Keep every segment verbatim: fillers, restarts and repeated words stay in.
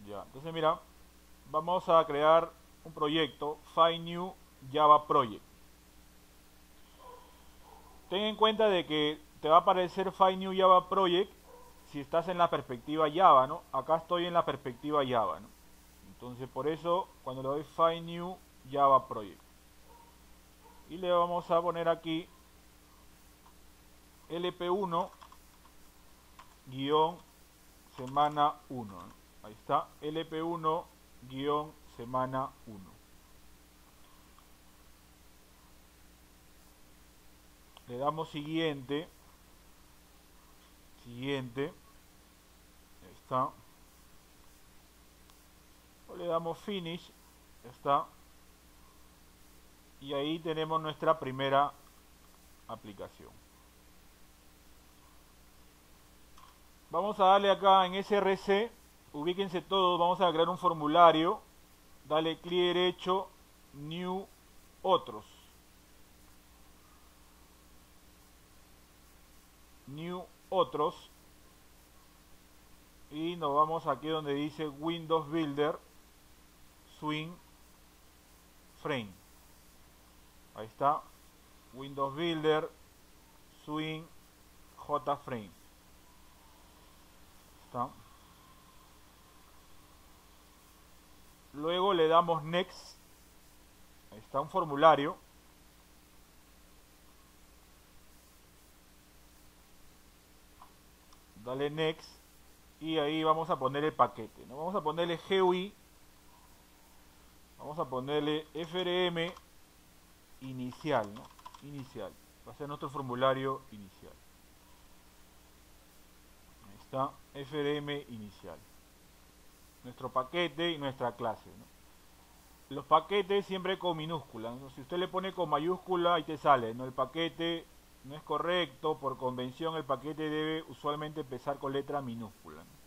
Ya, entonces mira, vamos a crear un proyecto, Find New Java Project. Ten en cuenta de que te va a aparecer Find New Java Project si estás en la perspectiva Java, ¿no? Acá estoy en la perspectiva Java, ¿no? Entonces por eso cuando le doy Find New Java Project y le vamos a poner aquí L P uno guión semana uno, ¿no? Ahí está, L P uno guión semana uno. Le damos siguiente, siguiente, ahí está. O le damos finish, ya está. Y ahí tenemos nuestra primera aplicación. Vamos a darle acá en S R C, ubíquense todos, vamos a crear un formulario. Dale clic derecho, New, Otros. New, Otros. Y nos vamos aquí donde dice Windows Builder, Swing, Frame. Ahí está, Windows Builder, Swing, J-Frame. Está. Luego le damos Next. Ahí está un formulario. Dale Next. Y ahí vamos a poner el paquete, ¿no? Vamos a ponerle G U I. Vamos a ponerle F R M inicial, ¿no? Inicial. Va a ser nuestro formulario inicial. Ahí está, F R M inicial. Nuestro paquete y nuestra clase, ¿no? Los paquetes siempre con minúsculas, ¿no? Si usted le pone con mayúscula, ahí te sale, ¿no? El paquete no es correcto, por convención el paquete debe usualmente empezar con letra minúscula, ¿no?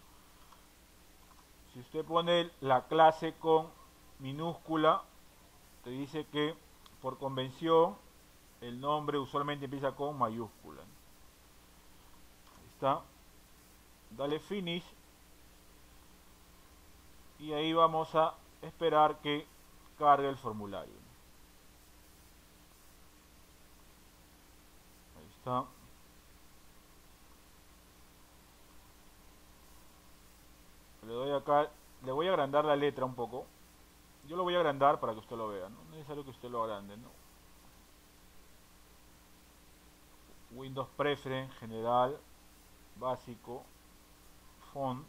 Si usted pone la clase con minúscula, te dice que por convención el nombre usualmente empieza con mayúscula, ¿no? Ahí está. Dale finish. Y ahí vamos a esperar que cargue el formulario. Ahí está. Le doy acá, le voy a agrandar la letra un poco. Yo lo voy a agrandar para que usted lo vea, ¿no? No es necesario que usted lo agrande, ¿no? Windows Preference, general, básico, font.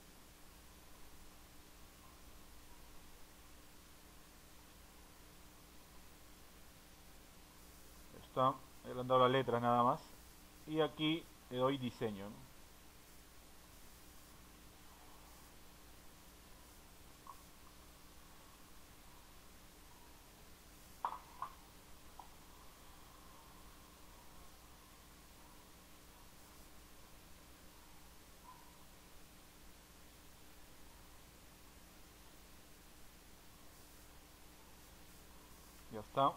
Está, he agrandado la letra nada más. Y aquí le doy diseño, ¿no? Ya está.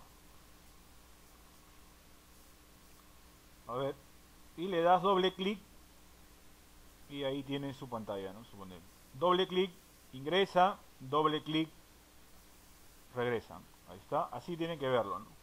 A ver. Y le das doble clic. Y ahí tiene su pantalla, ¿no? Suponer. Doble clic, ingresa, doble clic, regresa. Ahí está. Así tienen que verlo, ¿no?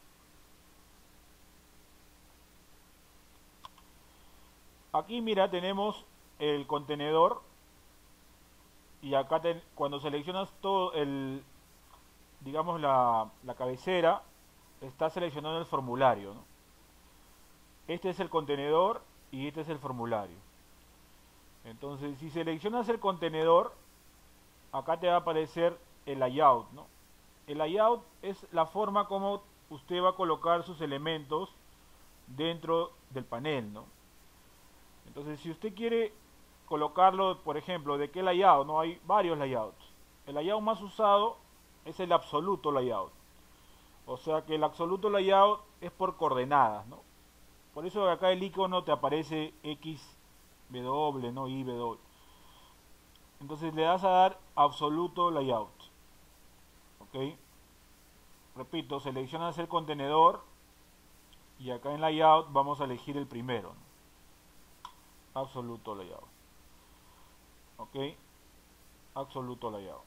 Aquí mira, tenemos el contenedor. Y acá te, cuando seleccionas todo el, digamos la, la cabecera, está seleccionando el formulario, ¿no? Este es el contenedor y este es el formulario. Entonces, si seleccionas el contenedor, acá te va a aparecer el layout, ¿no? El layout es la forma como usted va a colocar sus elementos dentro del panel, ¿no? Entonces, si usted quiere colocarlo, por ejemplo, ¿de qué layout? No, hay varios layouts. El layout más usado es el absoluto layout. O sea que el absoluto layout es por coordenadas, ¿no? Por eso acá el icono te aparece X W, ¿no? Y W. Entonces le das a dar absoluto layout. ¿Ok? Repito, seleccionas el contenedor y acá en layout vamos a elegir el primero, ¿no? Absoluto layout. ¿Ok? absoluto layout.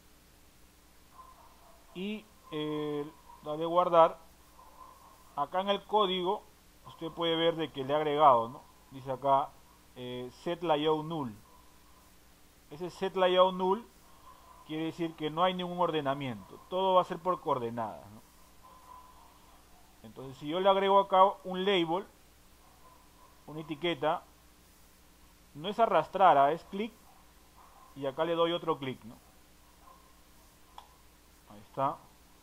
Y eh, dale guardar. Acá en el código usted puede ver de que le he agregado, ¿no? Dice acá eh, set layout null. Ese set layout null quiere decir que no hay ningún ordenamiento, todo va a ser por coordenadas, ¿no? Entonces si yo le agrego acá un label, una etiqueta, no es arrastrar, ¿ah? Es clic y acá le doy otro clic, ¿no? Ahí está.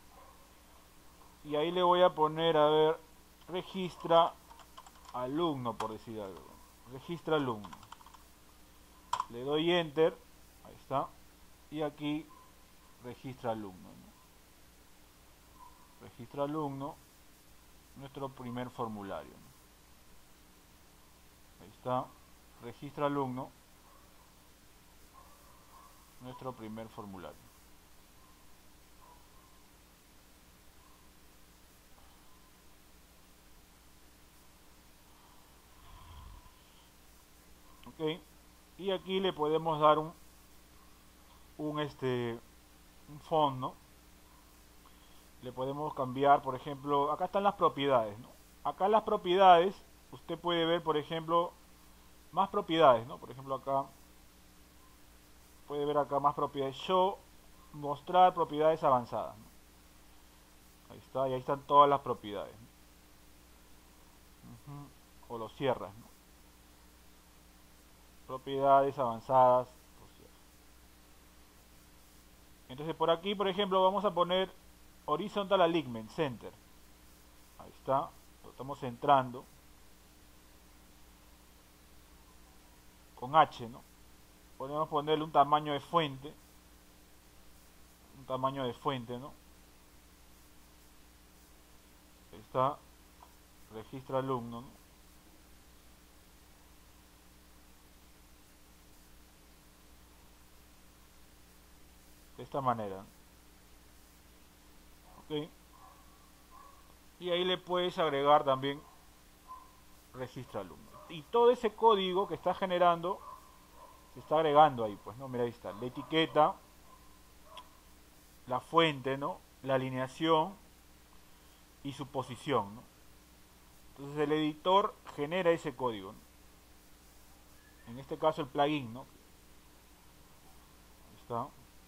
Y ahí le voy a poner, a ver, registra alumno, por decir algo. Registra alumno. Le doy enter, ahí está. Y aquí registra alumno, ¿no? Registra alumno, nuestro primer formulario, ¿no? Ahí está. Registra alumno, nuestro primer formulario. Ok. Y aquí le podemos dar un, un este un font, ¿no? Le podemos cambiar, por ejemplo, acá están las propiedades, ¿no? Acá las propiedades, usted puede ver, por ejemplo, más propiedades, ¿no? Por ejemplo, acá puede ver acá más propiedades, show, mostrar propiedades avanzadas, ¿no? Ahí está, y ahí están todas las propiedades, ¿no? Uh-huh. O lo cierras, ¿no? Propiedades avanzadas, lo cierras. Entonces por aquí, por ejemplo, vamos a poner horizontal alignment center. Ahí está, lo estamos centrando con H, ¿no? Podemos ponerle un tamaño de fuente, un tamaño de fuente, ¿no? Ahí está, registra alumno, ¿no? De esta manera, ¿ok? Y ahí le puedes agregar también registra alumno. Y todo ese código que está generando se está agregando ahí, pues, ¿no? Mira, ahí está, la etiqueta, la fuente, ¿no? La alineación y su posición, ¿no? Entonces el editor genera ese código, ¿no? En este caso el plugin, ¿no? Ahí está.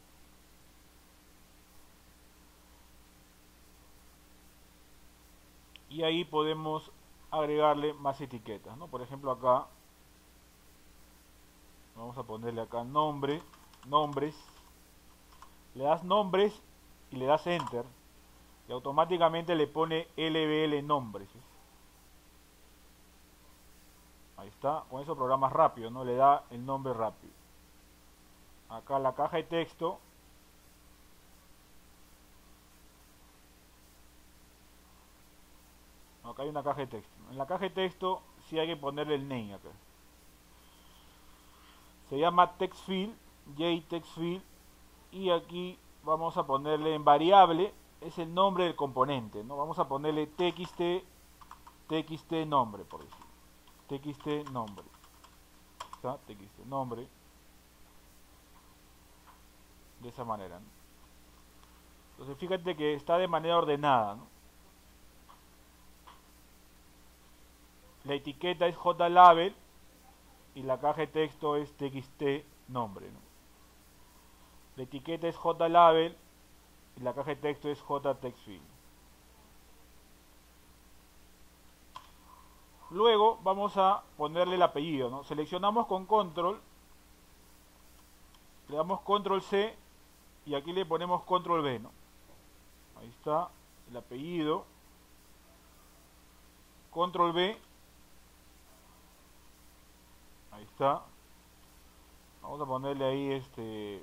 Y ahí podemos agregarle más etiquetas, ¿no? Por ejemplo acá vamos a ponerle acá nombre, nombres, le das nombres y le das enter y automáticamente le pone L B L nombres. Ahí está, con eso programas rápido, ¿no? Le da el nombre rápido. Acá la caja de texto, acá hay una caja de texto. En la caja de texto sí hay que ponerle el name acá. Se llama textfield, jtextfield, y aquí vamos a ponerle en variable, es el nombre del componente, ¿no? Vamos a ponerle txt, txt nombre, por decir. Txt nombre. ¿Está? Txt nombre. De esa manera, ¿no? Entonces fíjate que está de manera ordenada, ¿no? La etiqueta es JLabel y la caja de texto es txt nombre, ¿no? La etiqueta es JLabel y la caja de texto es jtextfield. Luego vamos a ponerle el apellido, ¿no? Seleccionamos con control, le damos control C y aquí le ponemos control V, ¿no? Ahí está el apellido, control V, ahí está. Vamos a ponerle ahí este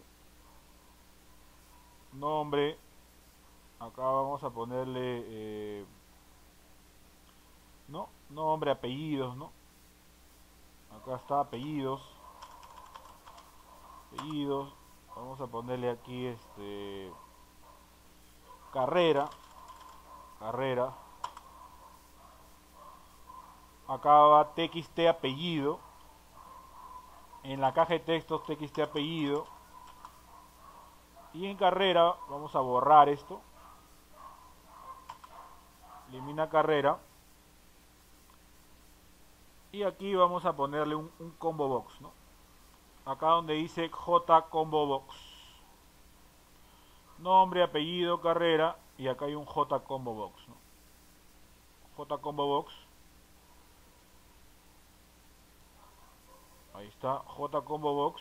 nombre, acá vamos a ponerle eh, no, nombre, apellidos, ¿no? Acá está apellidos, apellidos, vamos a ponerle aquí este carrera, carrera, acá va txt apellido, en la caja de textos txt apellido, Y en carrera vamos a borrar esto. Elimina carrera. Y aquí vamos a ponerle un, un combo box, ¿no? Acá donde dice J combo box. Nombre, apellido, carrera. Y acá hay un J combo box, ¿no? J combo box. Ahí está, J combo box.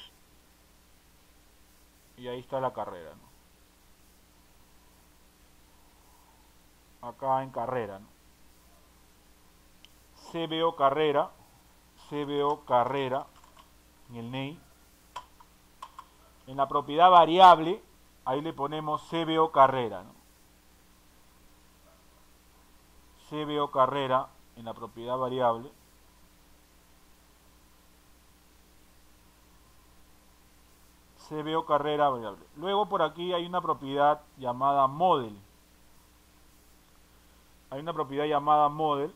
Y ahí está la carrera, ¿no? Acá en carrera, ¿no? C B O carrera. C B O carrera. En el name. En la propiedad variable, ahí le ponemos C B O carrera, ¿no? C B O carrera en la propiedad variable. C B O carrera variable. Luego por aquí hay una propiedad llamada model. Hay una propiedad llamada model.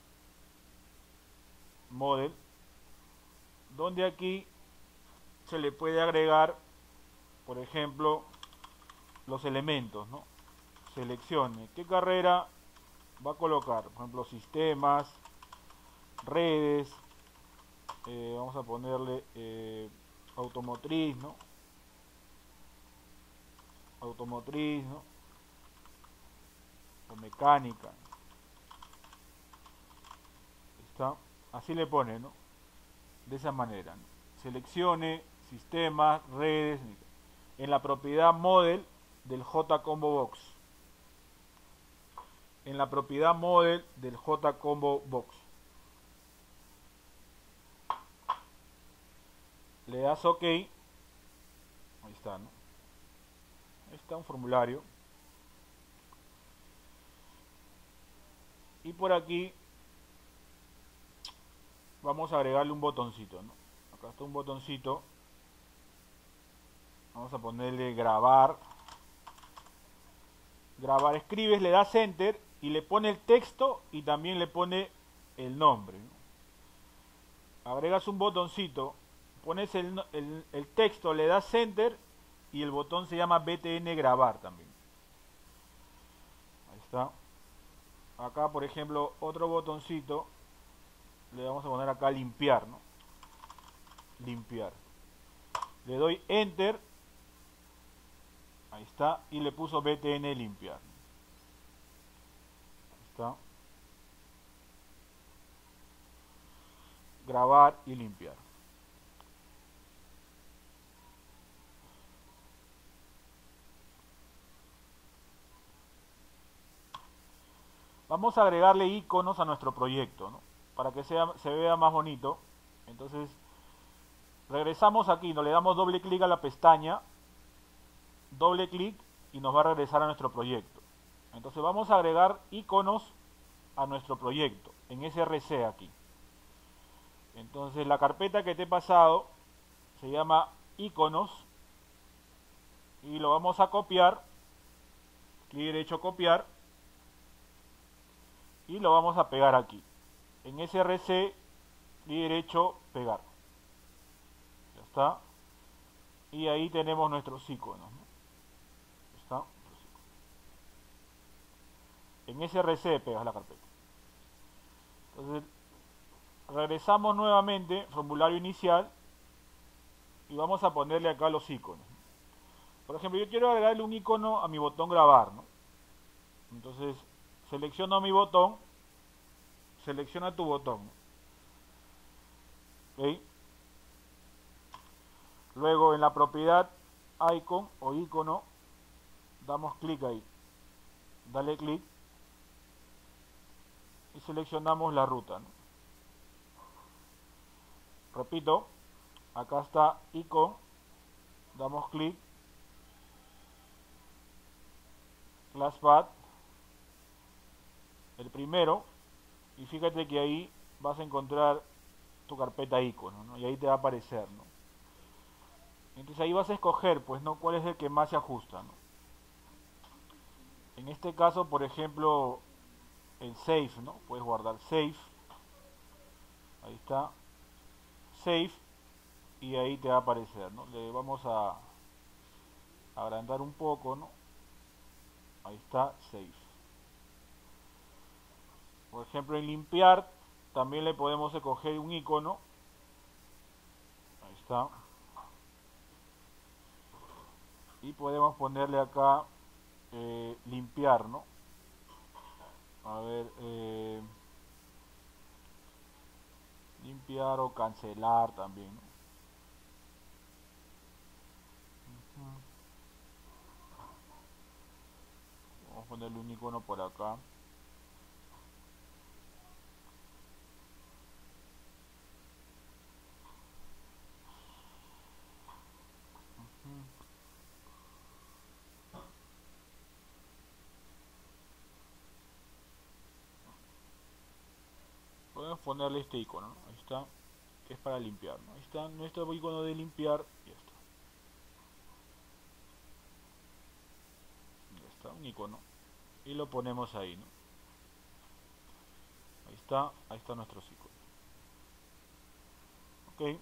Model. Donde aquí se le puede agregar, por ejemplo, los elementos, ¿no? Seleccione qué carrera va a colocar. Por ejemplo, sistemas, redes. Eh, vamos a ponerle eh, automotriz, ¿no? Automotriz, ¿no? O mecánica. ¿Está? Así le pone, ¿no? De esa manera, ¿no? Seleccione sistemas, redes, en la propiedad model del J combo box. En la propiedad model del J combo box. Le das OK. Ahí está, ¿no? Ahí está un formulario. Y por aquí vamos a agregarle un botoncito, ¿no? Acá está un botoncito. Vamos a ponerle grabar. Grabar, escribes, le das enter y le pone el texto y también le pone el nombre, ¿no? Agregas un botoncito, pones el, el, el texto, le das enter y el botón se llama B T N grabar también. Ahí está. Acá, por ejemplo, otro botoncito, le vamos a poner acá limpiar, ¿no? Limpiar. Le doy enter. Ahí está. Y le puso B T N limpiar. Ahí está. Grabar y limpiar. Vamos a agregarle iconos a nuestro proyecto, ¿no? Para que sea, se vea más bonito. Entonces, regresamos aquí, nos le damos doble clic a la pestaña, doble clic y nos va a regresar a nuestro proyecto. Entonces vamos a agregar iconos a nuestro proyecto, en S R C aquí. Entonces la carpeta que te he pasado se llama iconos y lo vamos a copiar, clic derecho copiar y lo vamos a pegar aquí. En S R C, clic derecho pegar. Ya está. Y ahí tenemos nuestros iconos, ¿no? ¿Está? En S R C pegas la carpeta. Entonces, regresamos nuevamente, formulario inicial, y vamos a ponerle acá los iconos. Por ejemplo, yo quiero agregarle un icono a mi botón grabar, ¿no? Entonces, selecciono mi botón, selecciona tu botón, ¿ok? Luego en la propiedad icon o icono, damos clic ahí, dale clic y seleccionamos la ruta, ¿no? Repito, acá está icon, damos clic, class path, el primero, y fíjate que ahí vas a encontrar tu carpeta icono, ¿no? Y ahí te va a aparecer, ¿no? Entonces ahí vas a escoger, pues, ¿no? Cuál es el que más se ajusta, ¿no? En este caso, por ejemplo, el save, ¿no? Puedes guardar save. Ahí está. Save. Y ahí te va a aparecer, ¿no? Le vamos a agrandar un poco, ¿no? Ahí está, Save. Por ejemplo, en limpiar también le podemos escoger un icono. Ahí está. Y podemos ponerle acá eh, limpiar, ¿no? A ver, eh, limpiar o cancelar también, ¿no? Vamos a ponerle un icono por acá. Podemos ponerle este icono, ¿no? Ahí está, que es para limpiar, ¿no? Ahí está nuestro icono de limpiar. Y ya está. Ya está, un icono. Y lo ponemos ahí, ¿no? Ahí está, ahí está nuestro icono. Ok.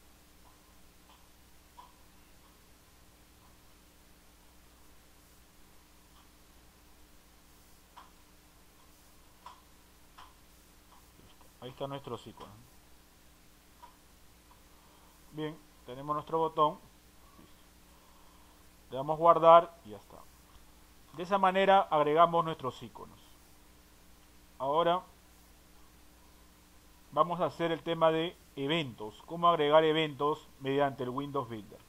Ahí está nuestro icono. Bien, tenemos nuestro botón. Listo. Le damos guardar y ya está. De esa manera agregamos nuestros iconos. Ahora vamos a hacer el tema de eventos. Cómo agregar eventos mediante el Windows Builder.